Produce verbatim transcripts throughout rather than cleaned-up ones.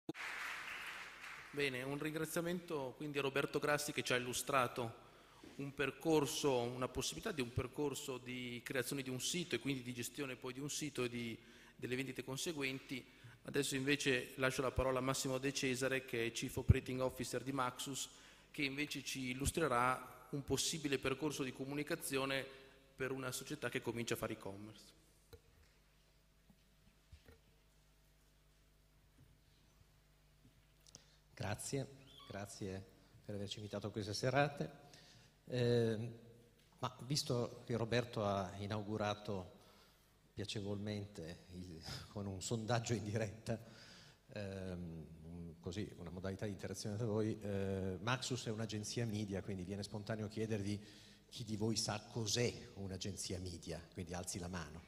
Bene, un ringraziamento quindi a Roberto Grassi che ci ha illustrato un percorso, una possibilità di un percorso di creazione di un sito e quindi di gestione poi di un sito e di, delle vendite conseguenti. Adesso invece lascio la parola a Massimo De Cesare, che è Chief Operating Officer di Maxus, che invece ci illustrerà un possibile percorso di comunicazione per una società che comincia a fare e-commerce. Grazie, grazie per averci invitato a queste serate. Eh, ma visto che Roberto ha inaugurato piacevolmente il, con un sondaggio in diretta, ehm, così una modalità di interazione tra voi, eh, Maxus è un'agenzia media, quindi viene spontaneo chiedervi chi di voi sa cos'è un'agenzia media, quindi alzi la mano.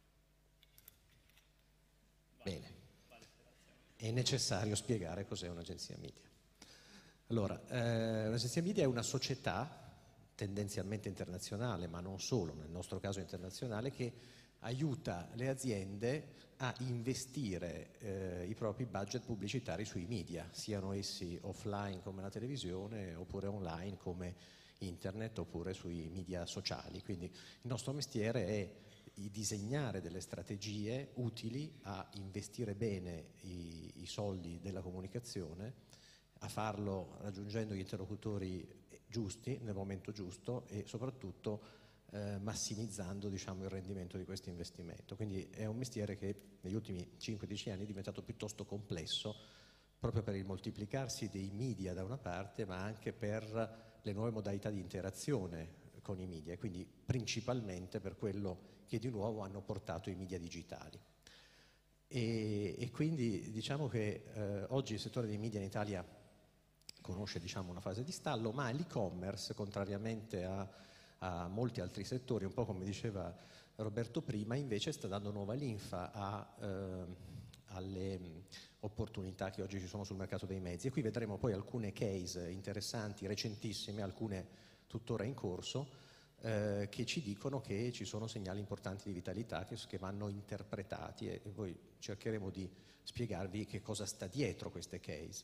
Bene. È necessario spiegare cos'è un'agenzia media. Allora, eh, un'agenzia media è una società tendenzialmente internazionale, ma non solo, nel nostro caso internazionale, che aiuta le aziende a investire eh, i propri budget pubblicitari sui media, siano essi offline come la televisione, oppure online come internet, oppure sui media sociali. Quindi il nostro mestiere è di disegnare delle strategie utili a investire bene i, i soldi della comunicazione, a farlo raggiungendo gli interlocutori giusti nel momento giusto e soprattutto eh, massimizzando, diciamo, il rendimento di questo investimento. Quindi è un mestiere che negli ultimi cinque dieci anni è diventato piuttosto complesso, proprio per il moltiplicarsi dei media da una parte, ma anche per le nuove modalità di interazione con i media, quindi principalmente per quello che di nuovo hanno portato i media digitali. E, e quindi diciamo che eh, oggi il settore dei media in Italia conosce, diciamo, una fase di stallo, ma l'e-commerce, contrariamente a, a molti altri settori, un po' come diceva Roberto prima, invece sta dando nuova linfa a, eh, alle opportunità che oggi ci sono sul mercato dei mezzi. E qui vedremo poi alcune case interessanti, recentissime, alcune tuttora in corso, eh, che ci dicono che ci sono segnali importanti di vitalità che, che vanno interpretati, e, e poi cercheremo di spiegarvi che cosa sta dietro queste case.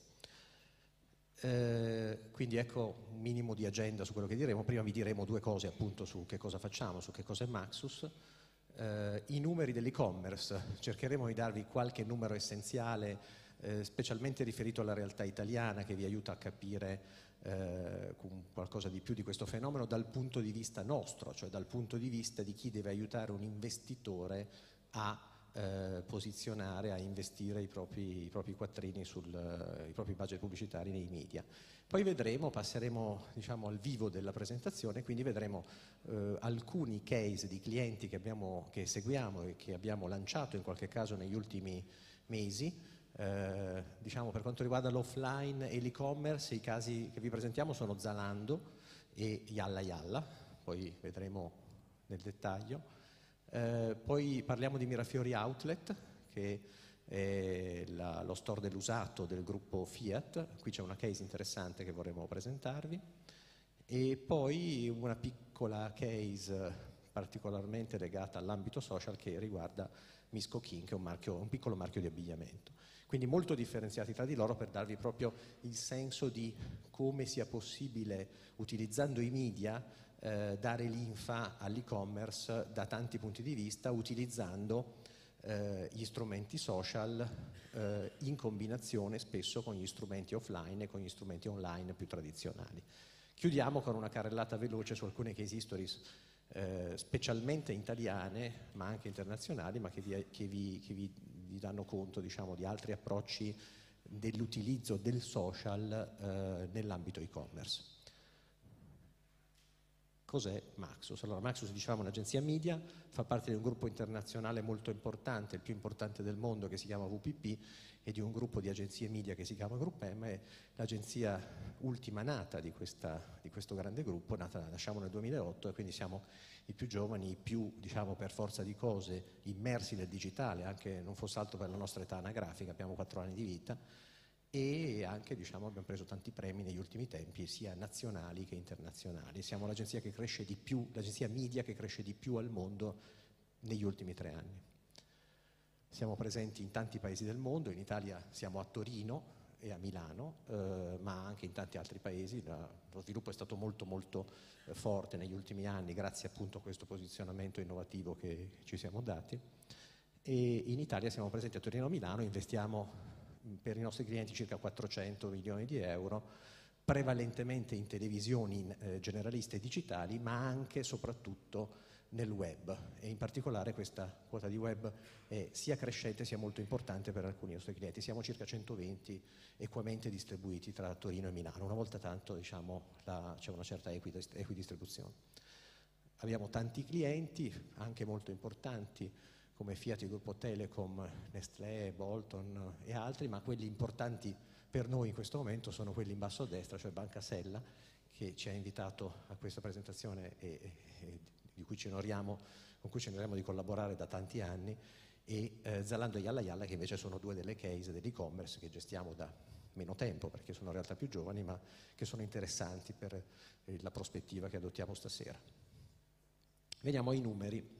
Eh, quindi ecco un minimo di agenda su quello che diremo. Prima vi diremo due cose appunto su che cosa facciamo, su che cosa è Maxus. Eh, I numeri dell'e-commerce, cercheremo di darvi qualche numero essenziale, eh, specialmente riferito alla realtà italiana, che vi aiuta a capire eh, qualcosa di più di questo fenomeno dal punto di vista nostro, cioè dal punto di vista di chi deve aiutare un investitore a eh, posizionare, a investire i propri, i propri quattrini, sul, uh, i propri budget pubblicitari nei media. Poi vedremo, passeremo, diciamo, al vivo della presentazione, quindi vedremo eh, alcuni case di clienti che, abbiamo, che seguiamo e che abbiamo lanciato in qualche caso negli ultimi mesi. Eh, diciamo, per quanto riguarda l'offline e l'e-commerce, i casi che vi presentiamo sono Zalando e Yalla Yalla, poi vedremo nel dettaglio. Eh, poi parliamo di Mirafiori Outlet, che è la, lo store dell'usato del gruppo Fiat. Qui c'è una case interessante che vorremmo presentarvi, e poi una piccola case particolarmente legata all'ambito social che riguarda Miss Coquin, che è un, marchio, un piccolo marchio di abbigliamento. Quindi molto differenziati tra di loro, per darvi proprio il senso di come sia possibile, utilizzando i media, eh, dare linfa all'e-commerce da tanti punti di vista, utilizzando eh, gli strumenti social eh, in combinazione spesso con gli strumenti offline e con gli strumenti online più tradizionali. Chiudiamo con una carrellata veloce su alcune case stories, eh, specialmente italiane, ma anche internazionali, ma che vi, che vi, che vi, vi danno conto, diciamo, di altri approcci dell'utilizzo del social eh, nell'ambito e-commerce. Cos'è Maxus? Allora, Maxus, diciamo, è un'agenzia media, fa parte di un gruppo internazionale molto importante, il più importante del mondo, che si chiama V P P, e di un gruppo di agenzie media che si chiama Group M. È l'agenzia ultima nata di, questa, di questo grande gruppo, nata, nasciamo nel duemilaotto, e quindi siamo i più giovani, i più, diciamo, per forza di cose, immersi nel digitale, anche non fosse altro per la nostra età anagrafica, abbiamo quattro anni di vita, e anche, diciamo, abbiamo preso tanti premi negli ultimi tempi, sia nazionali che internazionali. Siamo l'agenzia che cresce di più, l'agenzia media che cresce di più al mondo negli ultimi tre anni. Siamo presenti in tanti paesi del mondo, in Italia siamo a Torino e a Milano, eh, ma anche in tanti altri paesi. La, lo sviluppo è stato molto molto eh, forte negli ultimi anni grazie appunto a questo posizionamento innovativo che ci siamo dati. E in Italia siamo presenti a Torino e a Milano, investiamo per i nostri clienti circa quattrocento milioni di euro, prevalentemente in televisioni eh, generaliste e digitali, ma anche e soprattutto nel web, e in particolare questa quota di web è sia crescente sia molto importante per alcuni nostri clienti. Siamo circa centoventi equamente distribuiti tra Torino e Milano, una volta tanto diciamo, la, c'è una certa equidist- equidistribuzione. Abbiamo tanti clienti, anche molto importanti, come Fiat, il gruppo Telecom, Nestlé, Bolton e altri, ma quelli importanti per noi in questo momento sono quelli in basso a destra, cioè Banca Sella, che ci ha invitato a questa presentazione e, e di cui ci onoriamo, con cui ci onoriamo di collaborare da tanti anni, e eh, Zalando e Yalla Yalla, che invece sono due delle case dell'e-commerce che gestiamo da meno tempo, perché sono realtà più giovani, ma che sono interessanti per eh, la prospettiva che adottiamo stasera. Veniamo ai numeri.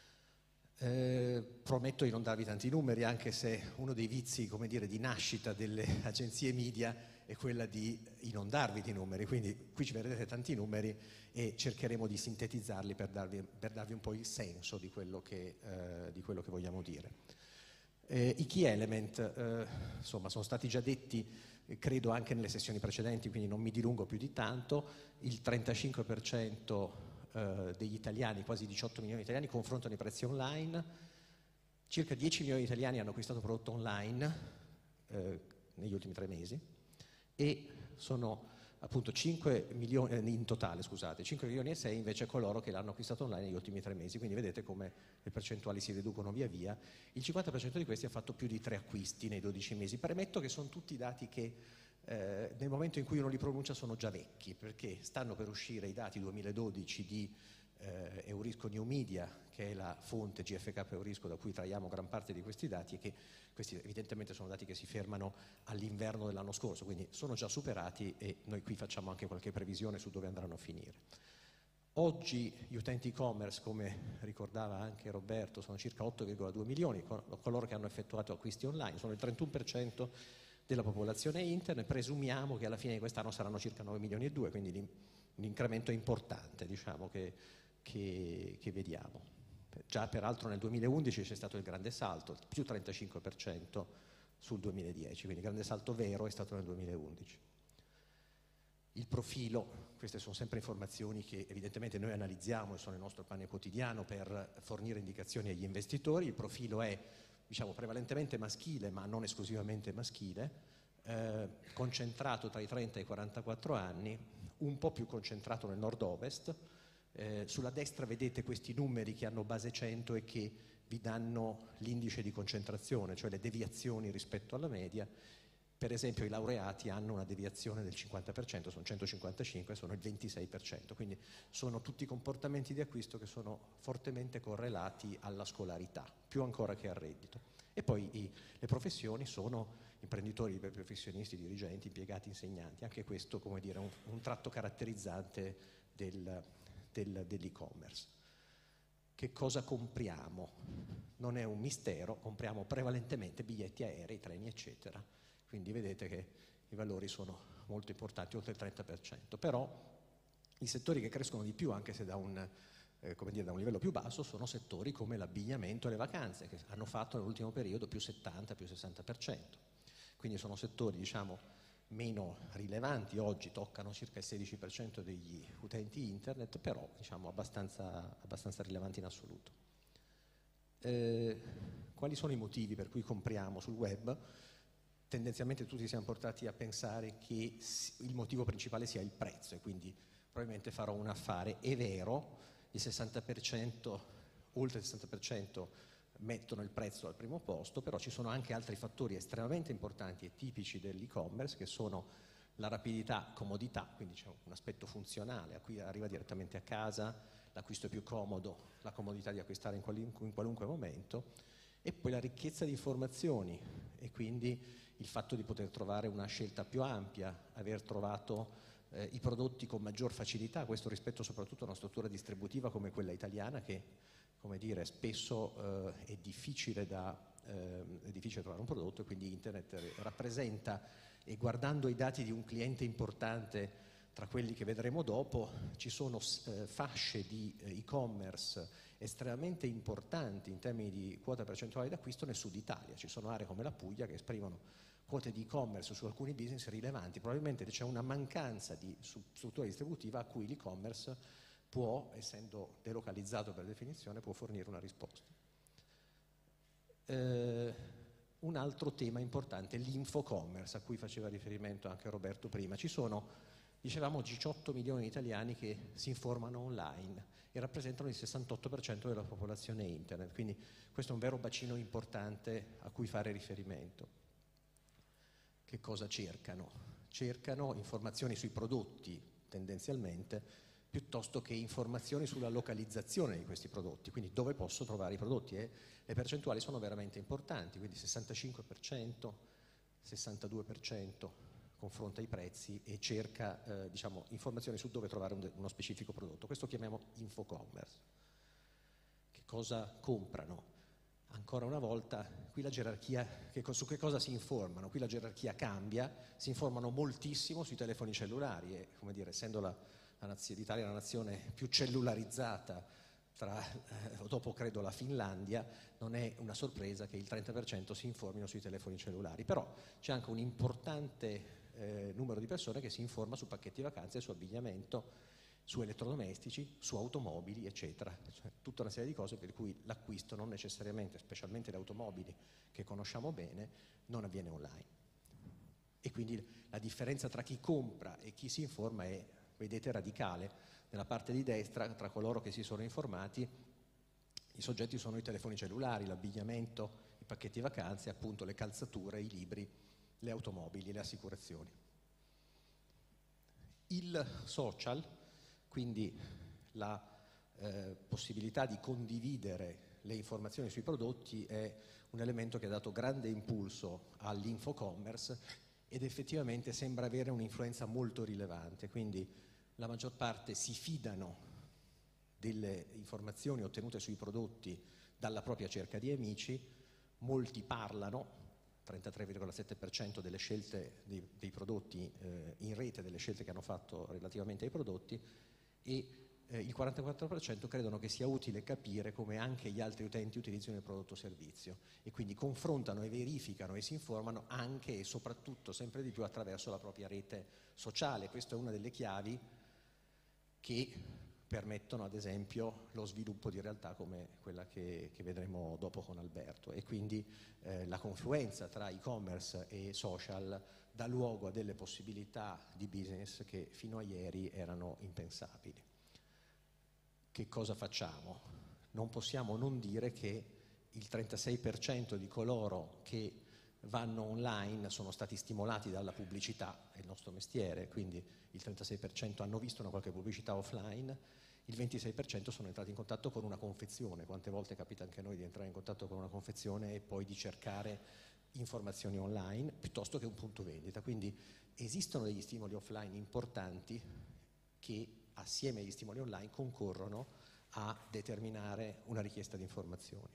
Eh, prometto di non darvi tanti numeri, anche se uno dei vizi, come dire, di nascita delle agenzie media è quella di inondarvi di numeri, quindi qui ci vedrete tanti numeri e cercheremo di sintetizzarli per darvi, per darvi un po' il senso di quello che, eh, di quello che vogliamo dire. Eh, I key element, eh, insomma, sono stati già detti, eh, credo anche nelle sessioni precedenti, quindi non mi dilungo più di tanto. Il trentacinque per cento eh, degli italiani, quasi diciotto milioni di italiani, confrontano i prezzi online. Circa dieci milioni di italiani hanno acquistato prodotto online eh, negli ultimi tre mesi, e sono appunto cinque milioni in totale, scusate, cinque milioni e sei invece coloro che l'hanno acquistato online negli ultimi tre mesi, quindi vedete come le percentuali si riducono via via. Il cinquanta per cento di questi ha fatto più di tre acquisti nei dodici mesi. Premetto che sono tutti dati che eh, nel momento in cui uno li pronuncia sono già vecchi, perché stanno per uscire i dati duemiladodici di eh, Eurisco New Media, che è la fonte G F K Eurisco da cui traiamo gran parte di questi dati, e che questi evidentemente sono dati che si fermano all'inverno dell'anno scorso, quindi sono già superati e noi qui facciamo anche qualche previsione su dove andranno a finire. Oggi gli utenti e-commerce, come ricordava anche Roberto, sono circa otto virgola due milioni, coloro che hanno effettuato acquisti online, sono il trentuno per cento della popolazione internet. Presumiamo che alla fine di quest'anno saranno circa nove milioni e due, quindi un incremento importante, diciamo, che, che, che vediamo. Già peraltro nel duemilaundici c'è stato il grande salto, più trentacinque per cento sul duemiladieci, quindi il grande salto vero è stato nel duemilaundici. Il profilo, queste sono sempre informazioni che evidentemente noi analizziamo e sono il nostro pane quotidiano per fornire indicazioni agli investitori. Il profilo è, diciamo, prevalentemente maschile, ma non esclusivamente maschile, eh, concentrato tra i trenta e i quarantaquattro anni, un po' più concentrato nel nord-ovest. Eh, sulla destra vedete questi numeri che hanno base cento e che vi danno l'indice di concentrazione, cioè le deviazioni rispetto alla media. Per esempio i laureati hanno una deviazione del cinquanta per cento, sono centocinquantacinque, sono il ventisei per cento, quindi sono tutti comportamenti di acquisto che sono fortemente correlati alla scolarità, più ancora che al reddito. E poi i, le professioni sono imprenditori, professionisti, dirigenti, impiegati, insegnanti, anche questo, come dire, un, un tratto caratterizzante del Del, dell'e-commerce. Che cosa compriamo? Non è un mistero, compriamo prevalentemente biglietti aerei, treni, eccetera. Quindi vedete che i valori sono molto importanti, oltre il trenta per cento. Però i settori che crescono di più, anche se da un, eh, come dire, da un livello più basso, sono settori come l'abbigliamento e le vacanze, che hanno fatto nell'ultimo periodo più settanta, più sessanta per cento. Quindi sono settori, diciamo, meno rilevanti, oggi toccano circa il sedici per cento degli utenti internet, però diciamo abbastanza, abbastanza rilevanti in assoluto. Eh, quali sono i motivi per cui compriamo sul web? Tendenzialmente tutti siamo portati a pensare che il motivo principale sia il prezzo, e quindi probabilmente farò un affare. È vero, il sessanta per cento, oltre il sessanta per cento mettono il prezzo al primo posto, però ci sono anche altri fattori estremamente importanti e tipici dell'e-commerce, che sono la rapidità, comodità, quindi c'è un aspetto funzionale, a cui arriva direttamente a casa, l'acquisto è più comodo, la comodità di acquistare in qualunque, in qualunque momento, e poi la ricchezza di informazioni, e quindi il fatto di poter trovare una scelta più ampia, aver trovato eh, i prodotti con maggior facilità, questo rispetto soprattutto a una struttura distributiva come quella italiana che, come dire, spesso eh, è difficile da eh, è difficile trovare un prodotto, e quindi internet rappresenta, e guardando i dati di un cliente importante tra quelli che vedremo dopo, ci sono eh, fasce di eh, e-commerce estremamente importanti in termini di quota percentuale d'acquisto nel sud Italia. Ci sono aree come la Puglia che esprimono quote di e-commerce su alcuni business rilevanti. Probabilmente c'è una mancanza di struttura distributiva a cui l'e-commerce può, essendo delocalizzato per definizione, può fornire una risposta. Eh, un altro tema importante è l'infocommerce, a cui faceva riferimento anche Roberto prima. Ci sono, dicevamo, diciotto milioni di italiani che si informano online e rappresentano il sessantotto per cento della popolazione internet, quindi questo è un vero bacino importante a cui fare riferimento. Che cosa cercano? Cercano informazioni sui prodotti, tendenzialmente, piuttosto che informazioni sulla localizzazione di questi prodotti, quindi dove posso trovare i prodotti, e le percentuali sono veramente importanti, quindi sessantacinque per cento, sessantadue per cento confronta i prezzi e cerca eh, diciamo, informazioni su dove trovare un, uno specifico prodotto. Questo chiamiamo infocommerce. Che cosa comprano? Ancora una volta, qui la gerarchia, che, su che cosa si informano? Qui la gerarchia cambia, si informano moltissimo sui telefoni cellulari e, come dire, essendo la, la nazione, l'Italia la nazione più cellularizzata tra, eh, dopo credo la Finlandia, non è una sorpresa che il trenta per cento si informino sui telefoni cellulari, però c'è anche un importante eh, numero di persone che si informa su pacchetti vacanze, su abbigliamento, su elettrodomestici, su automobili, eccetera. Cioè, tutta una serie di cose per cui l'acquisto non necessariamente, specialmente le automobili che conosciamo bene, non avviene online. E quindi la differenza tra chi compra e chi si informa è, vedete, radicale. Nella parte di destra, tra coloro che si sono informati, i soggetti sono i telefoni cellulari, l'abbigliamento, i pacchetti vacanze, appunto le calzature, i libri, le automobili, le assicurazioni. Il social, quindi la eh, possibilità di condividere le informazioni sui prodotti, è un elemento che ha dato grande impulso all'infocommerce ed effettivamente sembra avere un'influenza molto rilevante, quindi la maggior parte si fidano delle informazioni ottenute sui prodotti dalla propria cerca di amici, molti parlano, trentatré virgola sette per cento delle scelte dei, dei prodotti eh, in rete, delle scelte che hanno fatto relativamente ai prodotti, e eh, il quarantaquattro per cento credono che sia utile capire come anche gli altri utenti utilizzino il prodotto o servizio, e quindi confrontano e verificano e si informano anche e soprattutto sempre di più attraverso la propria rete sociale. Questa è una delle chiavi che permettono ad esempio lo sviluppo di realtà come quella che, che vedremo dopo con Alberto, e quindi eh, la confluenza tra e-commerce e social dà luogo a delle possibilità di business che fino a ieri erano impensabili. Che cosa facciamo? Non possiamo non dire che il trentasei per cento di coloro che vanno online sono stati stimolati dalla pubblicità, è il nostro mestiere, quindi il trentasei per cento hanno visto una qualche pubblicità offline, il ventisei per cento sono entrati in contatto con una confezione. Quante volte capita anche a noi di entrare in contatto con una confezione e poi di cercare informazioni online piuttosto che un punto vendita? Quindi esistono degli stimoli offline importanti che assieme agli stimoli online concorrono a determinare una richiesta di informazioni.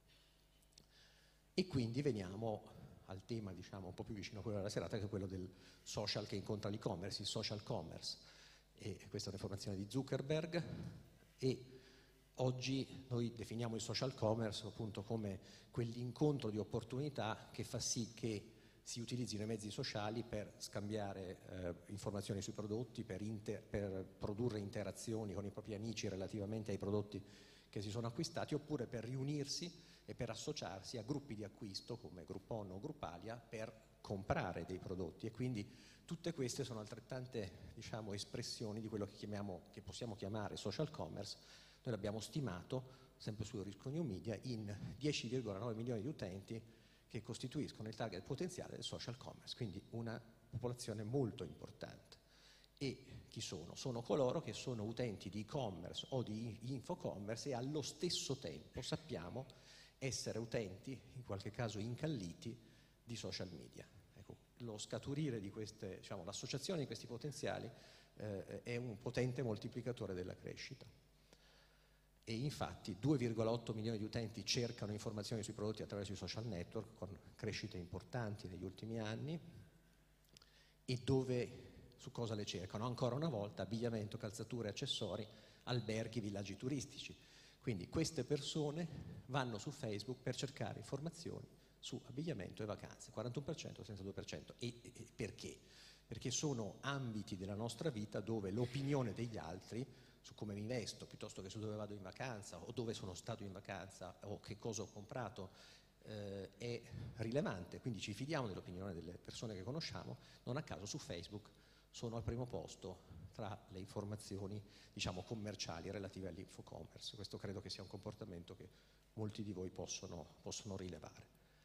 E quindi veniamo al tema, diciamo, un po' più vicino a quello della serata, che è quello del social che incontra l'e-commerce, il social commerce. E questa è un'informazione di Zuckerberg, e oggi noi definiamo il social commerce appunto come quell'incontro di opportunità che fa sì che si utilizzino i mezzi sociali per scambiare eh, informazioni sui prodotti, per, inter- per produrre interazioni con i propri amici relativamente ai prodotti che si sono acquistati, oppure per riunirsi e per associarsi a gruppi di acquisto come Groupon o Gruppalia per comprare dei prodotti. E quindi tutte queste sono altrettante, diciamo, espressioni di quello che, chiamiamo, che possiamo chiamare social commerce. Noi l'abbiamo stimato, sempre su Risk New Media, in dieci virgola nove milioni di utenti che costituiscono il target potenziale del social commerce, quindi una popolazione molto importante. E chi sono? Sono coloro che sono utenti di e-commerce o di infocommerce e allo stesso tempo sappiamo essere utenti, in qualche caso incalliti, di social media. Ecco, lo scaturire di queste, diciamo, l'associazione di questi potenziali eh, è un potente moltiplicatore della crescita. E infatti due virgola otto milioni di utenti cercano informazioni sui prodotti attraverso i social network, con crescite importanti negli ultimi anni. E dove, su cosa le cercano? Ancora una volta abbigliamento, calzature, accessori, alberghi, villaggi turistici. Quindi queste persone vanno su Facebook per cercare informazioni su abbigliamento e vacanze, quarantuno per cento, trentadue per cento. E, e perché? Perché sono ambiti della nostra vita dove l'opinione degli altri su come mi vesto, piuttosto che su dove vado in vacanza, o dove sono stato in vacanza, o che cosa ho comprato, eh, è rilevante. Quindi ci fidiamo dell'opinione delle persone che conosciamo. Non a caso su Facebook sono al primo posto tra le informazioni, diciamo, commerciali relative all'infocommerce. Questo credo che sia un comportamento che molti di voi possono, possono rilevare.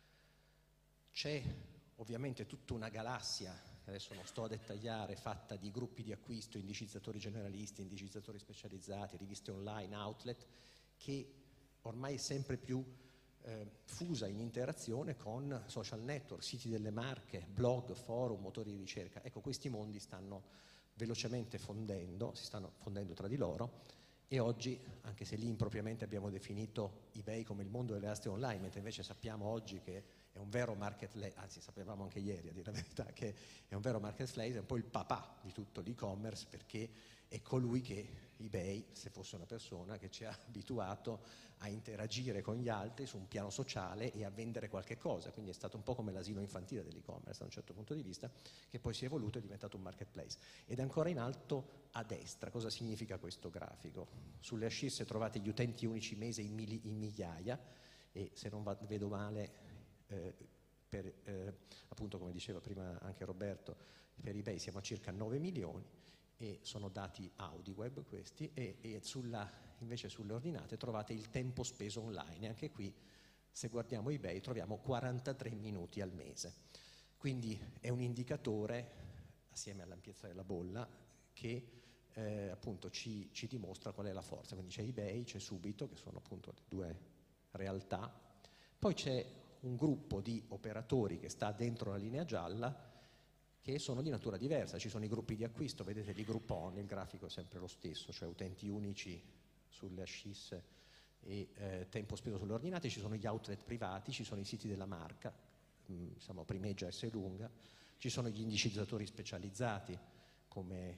C'è ovviamente tutta una galassia, che adesso non sto a dettagliare, fatta di gruppi di acquisto, indicizzatori generalisti, indicizzatori specializzati, riviste online, outlet, che ormai è sempre più eh, fusa in interazione con social network, siti delle marche, blog, forum, motori di ricerca. Ecco, questi mondi stanno velocemente fondendo, si stanno fondendo tra di loro, e oggi, anche se lì impropriamente abbiamo definito eBay come il mondo delle aste online, mentre invece sappiamo oggi che è un vero marketplace, anzi sapevamo anche ieri a dire la verità che è un vero marketplace, è un po' il papà di tutto l'e-commerce, perché è colui che, eBay, se fosse una persona, che ci ha abituato a interagire con gli altri su un piano sociale e a vendere qualche cosa. Quindi è stato un po' come l'asilo infantile dell'e-commerce da un certo punto di vista, che poi si è evoluto e è diventato un marketplace. Ed è ancora in alto a destra. Cosa significa questo grafico? Sulle ascisse trovate gli utenti unici mese in, mili, in migliaia, e se non va, vedo male, eh, per, eh, appunto come diceva prima anche Roberto, per eBay siamo a circa nove milioni, e sono dati AudiWeb questi, e, e sulla, invece sulle ordinate trovate il tempo speso online, e anche qui se guardiamo eBay troviamo quarantatré minuti al mese. Quindi è un indicatore, assieme all'ampiezza della bolla, che eh, appunto ci, ci dimostra qual è la forza. Quindi c'è eBay, c'è Subito, che sono appunto le due realtà, poi c'è un gruppo di operatori che sta dentro la linea gialla, che sono di natura diversa. Ci sono i gruppi di acquisto, vedete di Groupon, il grafico è sempre lo stesso, cioè utenti unici sulle ascisse e eh, tempo speso sulle ordinate. Ci sono gli outlet privati, ci sono i siti della marca, mh, diciamo primeggia S lunga, ci sono gli indicizzatori specializzati come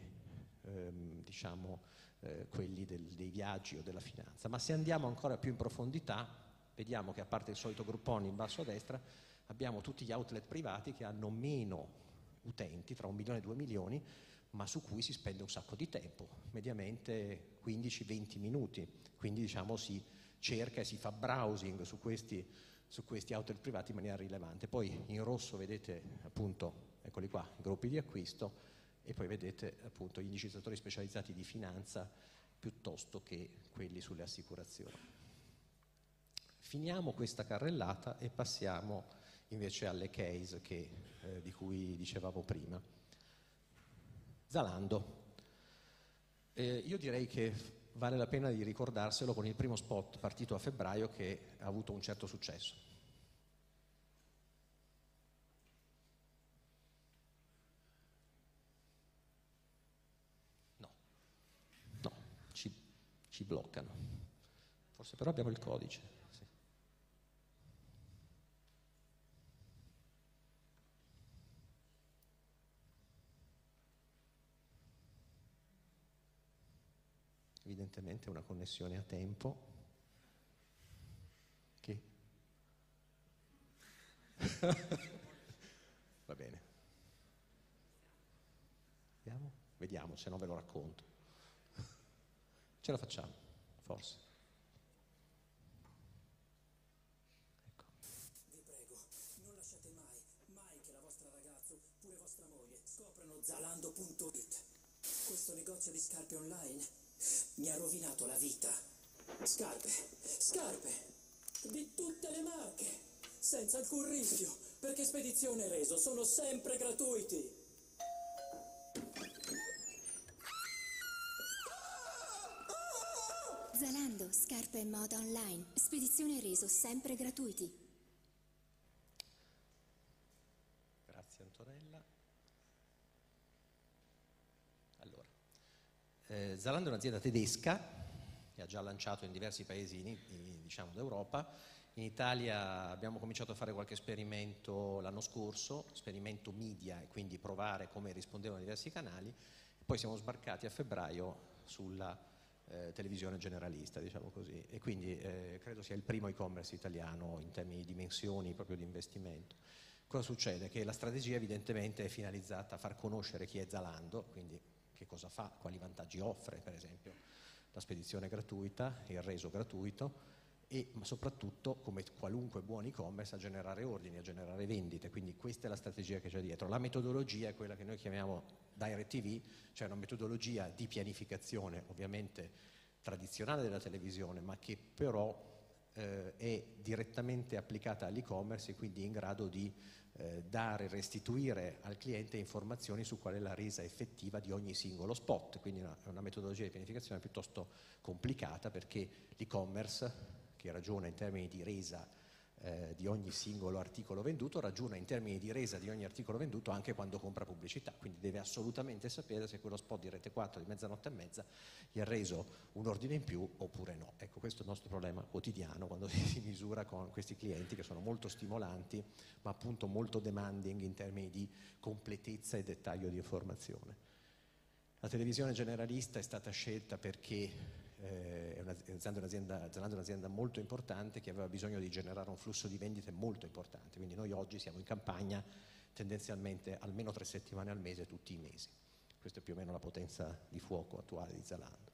ehm, diciamo eh, quelli del, dei viaggi o della finanza. Ma se andiamo ancora più in profondità, vediamo che a parte il solito Groupon in basso a destra, abbiamo tutti gli outlet privati che hanno meno utenti, tra un milione e due milioni, ma su cui si spende un sacco di tempo, mediamente quindici venti minuti. Quindi diciamo si cerca e si fa browsing su questi, su questi outlet privati in maniera rilevante. Poi in rosso vedete appunto, eccoli qua, i gruppi di acquisto, e poi vedete appunto gli indicizzatori specializzati di finanza piuttosto che quelli sulle assicurazioni. Finiamo questa carrellata e passiamo invece alle case che, eh, di cui dicevamo prima. Zalando. Eh, io direi che vale la pena di ricordarselo con il primo spot partito a febbraio, che ha avuto un certo successo. No, no, ci, ci bloccano. Forse però abbiamo il codice. Evidentemente una connessione a tempo che va bene, vediamo, vediamo, se no ve lo racconto. Ce la facciamo, forse. Ecco. Vi prego, non lasciate mai, mai che la vostra ragazza, pure vostra moglie, scoprano Zalando punto it. Questo negozio di scarpe online mi ha rovinato la vita. Scarpe, scarpe, di tutte le marche, senza alcun rischio, perché spedizione e reso sono sempre gratuiti. Zalando, scarpe e moda online, spedizione e reso sempre gratuiti. Grazie Antonella. Allora, Eh, Zalando è un'azienda tedesca che ha già lanciato in diversi paesi in, in, diciamo, d'Europa. In Italia abbiamo cominciato a fare qualche esperimento l'anno scorso, esperimento media, e quindi provare come rispondevano i diversi canali. Poi siamo sbarcati a febbraio sulla eh, televisione generalista, diciamo così, e quindi eh, credo sia il primo e-commerce italiano in termini di dimensioni proprio di investimento. Cosa succede? Che la strategia evidentemente è finalizzata a far conoscere chi è Zalando, quindi che cosa fa, quali vantaggi offre, per esempio la spedizione gratuita, il reso gratuito, e ma soprattutto, come qualunque buon e-commerce, a generare ordini, a generare vendite. Quindi questa è la strategia che c'è dietro. La metodologia è quella che noi chiamiamo Direct T V, cioè una metodologia di pianificazione ovviamente tradizionale della televisione, ma che però eh, è direttamente applicata all'e-commerce e quindi in grado di eh, dare, restituire al cliente informazioni su qual è la resa effettiva di ogni singolo spot. Quindi è una, una metodologia di pianificazione piuttosto complicata, perché l'e-commerce, che ragiona in termini di resa eh, di ogni singolo articolo venduto, ragiona in termini di resa di ogni articolo venduto anche quando compra pubblicità, quindi deve assolutamente sapere se quello spot di Rete quattro di mezzanotte e mezza gli ha reso un ordine in più oppure no. Ecco, questo è il nostro problema quotidiano quando si misura con questi clienti, che sono molto stimolanti ma appunto molto demanding in termini di completezza e dettaglio di informazione. La televisione generalista è stata scelta perché Eh, è un'azienda, Zalando è un'azienda molto importante che aveva bisogno di generare un flusso di vendite molto importante, quindi noi oggi siamo in campagna tendenzialmente almeno tre settimane al mese, tutti i mesi. Questa è più o meno la potenza di fuoco attuale di Zalando.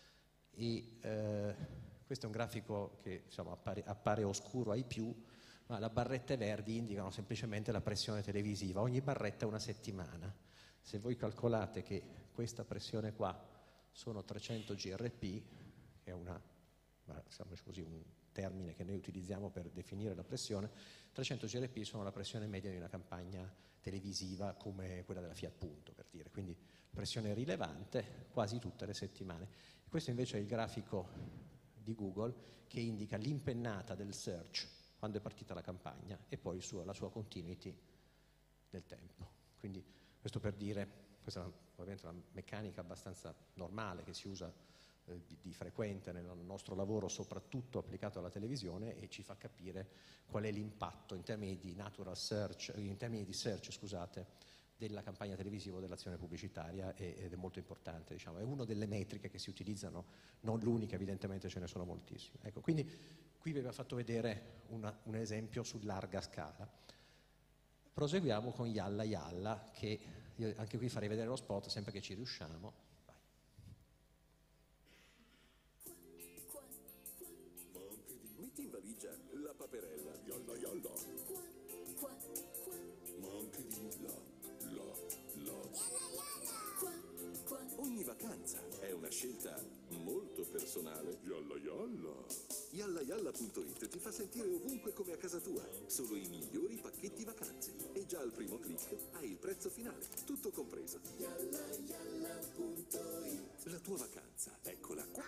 E, eh, questo è un grafico che insomma, appare, appare oscuro ai più, ma le barrette verdi indicano semplicemente la pressione televisiva. Ogni barretta è una settimana. Se voi calcolate che questa pressione qua sono trecento G R P, che è una, diciamo così, un termine che noi utilizziamo per definire la pressione, trecento G R P sono la pressione media di una campagna televisiva come quella della Fiat Punto, per dire, quindi pressione rilevante quasi tutte le settimane. Questo invece è il grafico di Google che indica l'impennata del search quando è partita la campagna e poi il suo, la sua continuity nel tempo. Quindi questo per dire, questa è una, ovviamente una meccanica abbastanza normale che si usa eh, di, di frequente nel nostro lavoro, soprattutto applicato alla televisione, e ci fa capire qual è l'impatto in termini di natural search, in termini di search, scusate, della campagna televisiva o dell'azione pubblicitaria, ed è molto importante, diciamo. È una delle metriche che si utilizzano, non l'unica, evidentemente ce ne sono moltissime. Ecco, quindi qui vi avevo fatto vedere una, un esempio su larga scala. Proseguiamo con Yalla Yalla, che io anche qui farei vedere lo spot sempre che ci riusciamo. Vai. Metti in valigia la paperella. Yalla Yalla. Ma anche di là, là, là. Ogni vacanza è una scelta molto personale. Yalla Yalla. Yalla Yalla punto it ti fa sentire ovunque come a casa tua. Solo i migliori pacchetti vacanze. E già al primo click hai il prezzo finale, tutto compreso. Yalla Yalla punto it. La tua vacanza, eccola qua.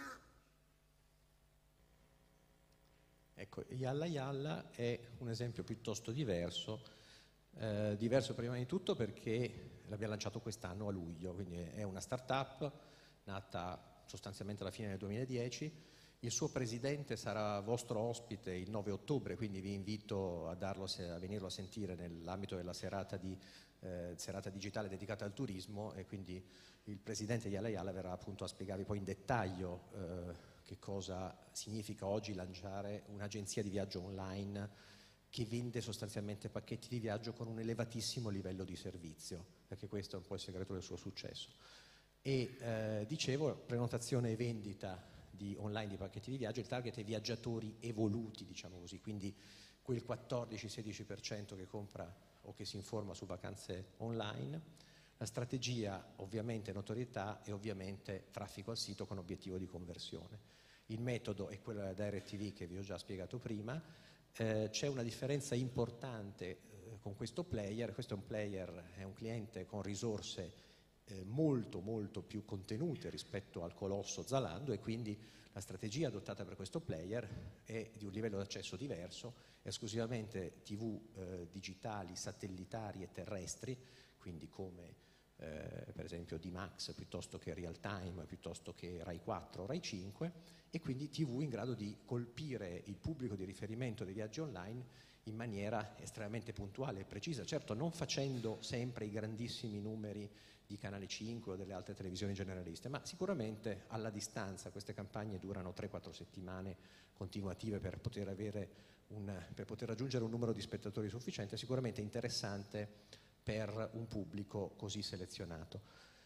Ecco, Yalla Yalla è un esempio piuttosto diverso. Eh, diverso prima di tutto perché l'abbiamo lanciato quest'anno a luglio, quindi è una start-up nata sostanzialmente alla fine del duemiladieci. Il suo presidente sarà vostro ospite il nove ottobre, quindi vi invito a, darlo, a venirlo a sentire nell'ambito della serata, di, eh, serata digitale dedicata al turismo, e quindi il presidente di Yalla Yalla verrà appunto a spiegarvi poi in dettaglio eh, che cosa significa oggi lanciare un'agenzia di viaggio online che vende sostanzialmente pacchetti di viaggio con un elevatissimo livello di servizio, perché questo è un po' il segreto del suo successo. E eh, dicevo, prenotazione e vendita di online di pacchetti di viaggio, il target è viaggiatori evoluti, diciamo così, quindi quel quattordici sedici per cento che compra o che si informa su vacanze online. La strategia ovviamente notorietà e ovviamente traffico al sito con obiettivo di conversione. Il metodo è quello della Direct T V che vi ho già spiegato prima. Eh, c'è una differenza importante eh, con questo player. Questo è un player, è un cliente con risorse eh, molto molto più contenute rispetto al colosso Zalando, e quindi la strategia adottata per questo player è di un livello d'accesso diverso, esclusivamente tivù eh, digitali, satellitari e terrestri, quindi come eh, per esempio D Max piuttosto che Real Time, piuttosto che Rai quattro, Rai cinque, e quindi tivù in grado di colpire il pubblico di riferimento dei viaggi online in maniera estremamente puntuale e precisa, certo non facendo sempre i grandissimi numeri di Canale cinque o delle altre televisioni generaliste, ma sicuramente alla distanza. Queste campagne durano tre quattro settimane continuative per poter, avere un, per poter raggiungere un numero di spettatori sufficiente, sicuramente interessante per un pubblico così selezionato.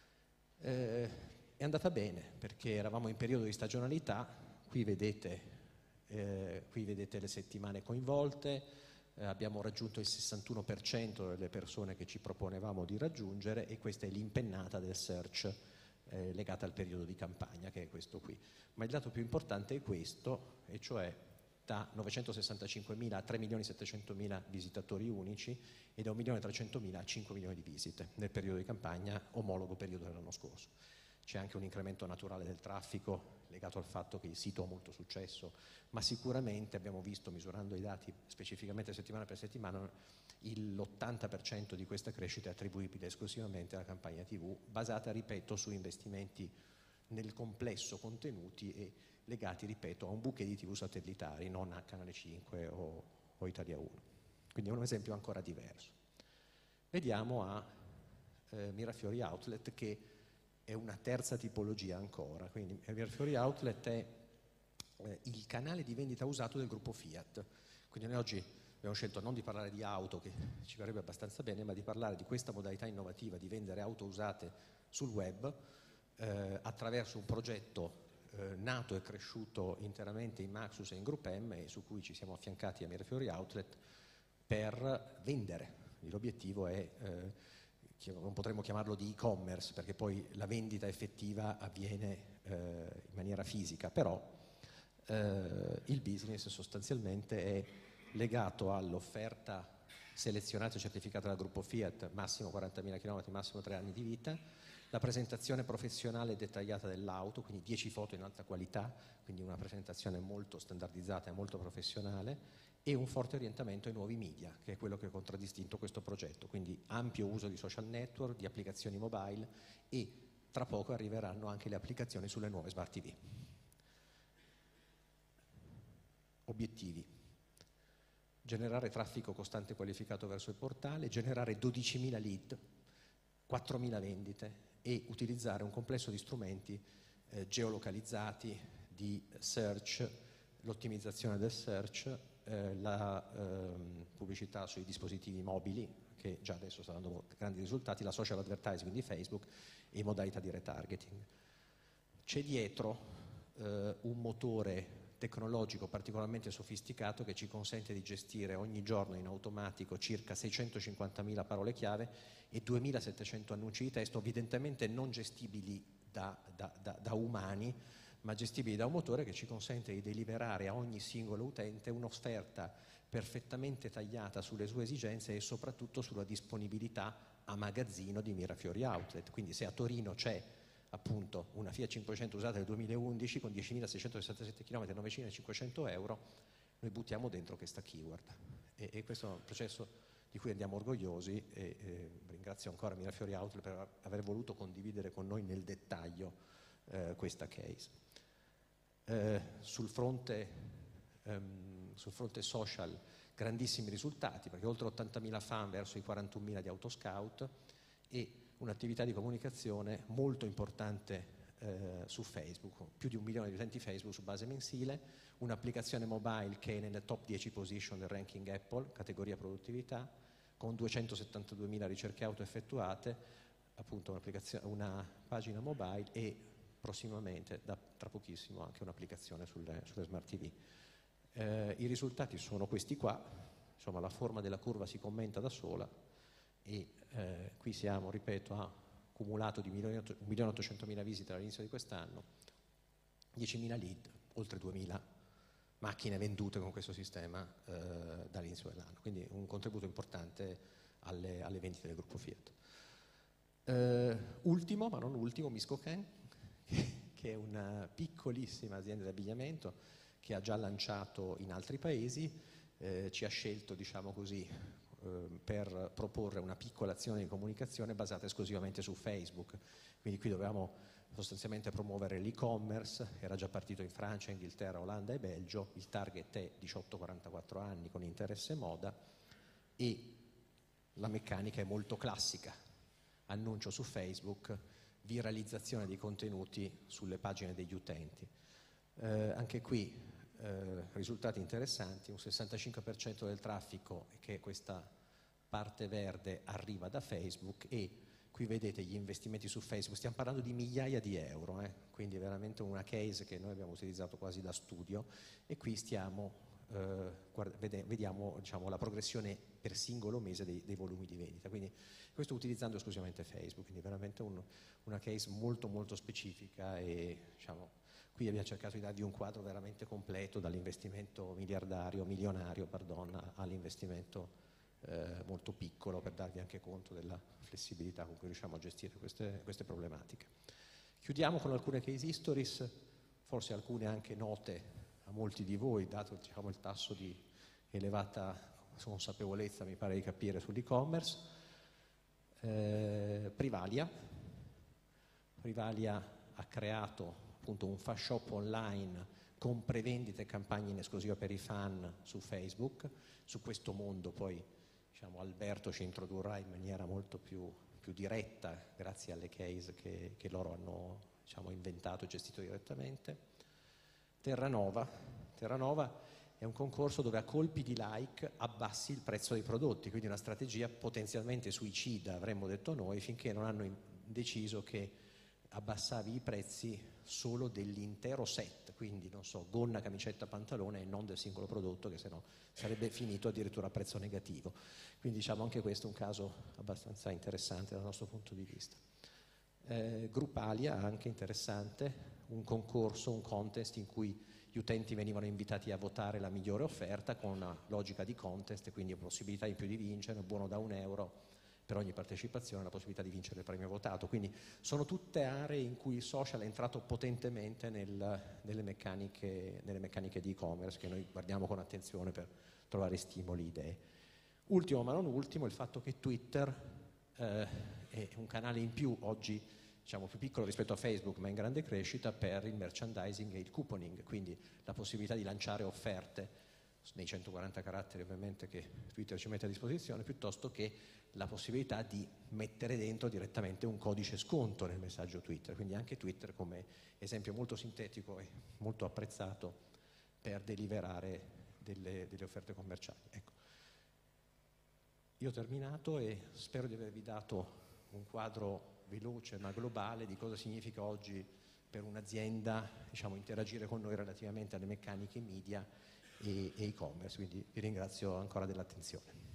Eh, è andata bene perché eravamo in periodo di stagionalità, qui vedete, eh, qui vedete le settimane coinvolte. Eh, abbiamo raggiunto il sessantuno per cento delle persone che ci proponevamo di raggiungere, e questa è l'impennata del search eh, legata al periodo di campagna, che è questo qui. Ma il dato più importante è questo, e cioè da novecentosessantacinquemila a tre milioni settecentomila visitatori unici e da un milione trecentomila a cinque milioni di visite nel periodo di campagna, omologo periodo dell'anno scorso. C'è anche un incremento naturale del traffico legato al fatto che il sito ha molto successo, ma sicuramente abbiamo visto, misurando i dati specificamente settimana per settimana, l'ottanta per cento di questa crescita è attribuibile esclusivamente alla campagna tivù, basata, ripeto, su investimenti nel complesso contenuti e legati, ripeto, a un bouquet di tivù satellitari, non a Canale cinque o, o Italia uno. Quindi è un esempio ancora diverso. Vediamo a eh, Mirafiori Outlet, che è una terza tipologia ancora. Quindi Mirafiori Outlet è eh, il canale di vendita usato del gruppo Fiat. Quindi noi oggi abbiamo scelto non di parlare di auto, che ci verrebbe abbastanza bene, ma di parlare di questa modalità innovativa di vendere auto usate sul web eh, attraverso un progetto eh, nato e cresciuto interamente in Maxus e in Group M, e su cui ci siamo affiancati a Mirafiori Outlet per vendere. L'obiettivo è eh, non potremmo chiamarlo di e-commerce, perché poi la vendita effettiva avviene eh, in maniera fisica, però eh, il business sostanzialmente è legato all'offerta selezionata e certificata dal gruppo Fiat, massimo quarantamila chilometri, massimo tre anni di vita, la presentazione professionale e dettagliata dell'auto, quindi dieci foto in alta qualità, quindi una presentazione molto standardizzata e molto professionale, e un forte orientamento ai nuovi media, che è quello che ha contraddistinto questo progetto, quindi ampio uso di social network, di applicazioni mobile, e tra poco arriveranno anche le applicazioni sulle nuove smart tivù. Obiettivi: generare traffico costante e qualificato verso il portale, generare dodicimila lead, quattromila vendite e utilizzare un complesso di strumenti eh, geolocalizzati, di search, l'ottimizzazione del search, eh, la eh, pubblicità sui dispositivi mobili, che già adesso sta dando grandi risultati, la social advertising di Facebook e modalità di retargeting. C'è dietro eh, un motore tecnologico particolarmente sofisticato che ci consente di gestire ogni giorno in automatico circa seicentocinquantamila parole chiave e duemilasettecento annunci di testo, evidentemente non gestibili da, da, da, da umani, ma gestibili da un motore che ci consente di deliberare a ogni singolo utente un'offerta perfettamente tagliata sulle sue esigenze e soprattutto sulla disponibilità a magazzino di Mirafiori Outlet. Quindi se a Torino c'è appunto una Fiat cinquecento usata nel duemilaundici con diecimilaseicentosettantasette chilometri e novemilacinquecento euro, noi buttiamo dentro questa keyword, e, e questo è un processo di cui andiamo orgogliosi, e, e ringrazio ancora Mirafiori Outlet per aver voluto condividere con noi nel dettaglio eh, questa case. Eh, sul fronte, ehm, sul fronte social grandissimi risultati, perché oltre ottantamila fan verso i quarantunomila di Autoscout, e un'attività di comunicazione molto importante eh, su Facebook, più di un milione di utenti Facebook su base mensile, un'applicazione mobile che è nelle top dieci position del ranking Apple, categoria produttività, con duecentosettantaduemila ricerche auto effettuate, appunto una pagina mobile e prossimamente, da, tra pochissimo, anche un'applicazione sulle, sulle smart tivù. Eh, I risultati sono questi qua, insomma la forma della curva si commenta da sola, e eh, qui siamo, ripeto, a cumulato di un milione ottocentomila visite all'inizio di quest'anno, diecimila lead, oltre duemila macchine vendute con questo sistema eh, dall'inizio dell'anno, quindi un contributo importante alle, alle vendite del gruppo Fiat. Eh, ultimo, ma non ultimo, Miscoken, che, che è una piccolissima azienda di abbigliamento che ha già lanciato in altri paesi, eh, ci ha scelto, diciamo così, eh, per proporre una piccola azione di comunicazione basata esclusivamente su Facebook. Quindi qui dovevamo sostanzialmente promuovere l'e-commerce, era già partito in Francia, Inghilterra, Olanda e Belgio, il target è diciotto quarantaquattro anni con interesse moda e la meccanica è molto classica, annuncio su Facebook, viralizzazione dei contenuti sulle pagine degli utenti. Eh, anche qui eh, risultati interessanti, un sessantacinque per cento del traffico, che è questa parte verde, arriva da Facebook e qui vedete gli investimenti su Facebook, stiamo parlando di migliaia di euro, eh? Quindi è veramente una case che noi abbiamo utilizzato quasi da studio e qui stiamo, eh, guarda, vediamo diciamo, la progressione per singolo mese dei, dei volumi di vendita, quindi questo utilizzando esclusivamente Facebook, quindi veramente un, una case molto molto specifica e diciamo, qui abbiamo cercato di darvi un quadro veramente completo dall'investimento miliardario, milionario pardon, all'investimento Eh, molto piccolo per darvi anche conto della flessibilità con cui riusciamo a gestire queste, queste problematiche. Chiudiamo con alcune case histories, forse alcune anche note a molti di voi, dato diciamo, il tasso di elevata consapevolezza, mi pare di capire, sull'e-commerce. Eh, Privalia. Privalia ha creato appunto un fast shop online con prevendite e campagne in esclusiva per i fan su Facebook. Su questo mondo poi diciamo, Alberto ci introdurrà in maniera molto più, più diretta grazie alle case che, che loro hanno diciamo, inventato e gestito direttamente. Terranova. Terranova è un concorso dove a colpi di like abbassi il prezzo dei prodotti, quindi una strategia potenzialmente suicida, avremmo detto noi, finché non hanno deciso che abbassavi i prezzi solo dell'intero set, quindi non so, gonna, camicetta, pantalone e non del singolo prodotto che sennò sarebbe finito addirittura a prezzo negativo. Quindi diciamo anche questo è un caso abbastanza interessante dal nostro punto di vista. Eh, Gruppalia, anche interessante, un concorso, un contest in cui gli utenti venivano invitati a votare la migliore offerta con una logica di contest, quindi possibilità in più di vincere, un buono da un euro per ogni partecipazione, la possibilità di vincere il premio votato. Quindi sono tutte aree in cui il social è entrato potentemente nel, nelle, meccaniche, nelle meccaniche di e-commerce che noi guardiamo con attenzione per trovare stimoli, idee. Ultimo ma non ultimo, il fatto che Twitter eh, è un canale in più, oggi diciamo più piccolo rispetto a Facebook ma in grande crescita, per il merchandising e il couponing, quindi la possibilità di lanciare offerte nei centoquaranta caratteri ovviamente che Twitter ci mette a disposizione, piuttosto che la possibilità di mettere dentro direttamente un codice sconto nel messaggio Twitter, quindi anche Twitter come esempio molto sintetico e molto apprezzato per deliberare delle, delle offerte commerciali. Ecco. Io ho terminato e spero di avervi dato un quadro veloce ma globale di cosa significa oggi per un'azienda diciamo, interagire con noi relativamente alle meccaniche media e e e-commerce, quindi vi ringrazio ancora dell'attenzione.